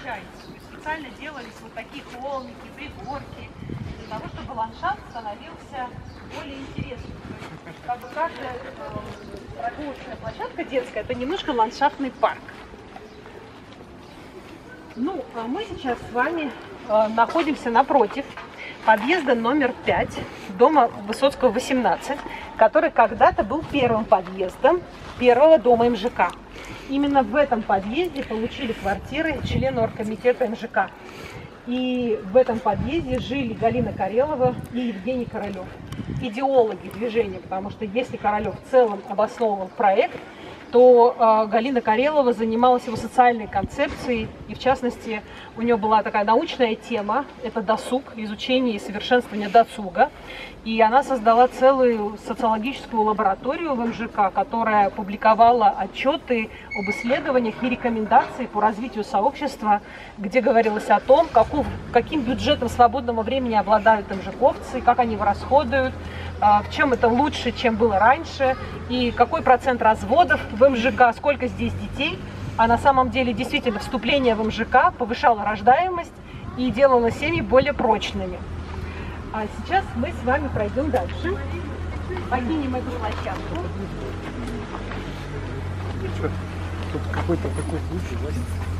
случайно. То есть специально делались вот такие холмики, пригорки, для того, чтобы ландшафт становился более интересным. То есть, как бы каждая прогулочная площадка детская — это немножко ландшафтный парк. Ну, а мы сейчас с вами находимся напротив подъезда номер 5 дома Высоцкого, 18, который когда-то был первым подъездом первого дома МЖК. Именно в этом подъезде получили квартиры члены оргкомитета МЖК. И в этом подъезде жили Галина Карелова и Евгений Королев, идеологи движения, потому что если Королев в целом обосновывал проект, то Галина Карелова занималась его социальной концепцией, и в частности у нее была такая научная тема, это досуг, изучение и совершенствование досуга, и она создала целую социологическую лабораторию в МЖК, которая публиковала отчеты об исследованиях и рекомендации по развитию сообщества, где говорилось о том, каким бюджетом свободного времени обладают МЖКовцы, как они его расходуют, в чем это лучше, чем было раньше, и какой процент разводов в МЖК, сколько здесь детей. А на самом деле действительно вступление в МЖК повышало рождаемость и делало семьи более прочными. А сейчас мы с вами пройдем дальше, покинем эту площадку. Тут какой-то такой случай, да?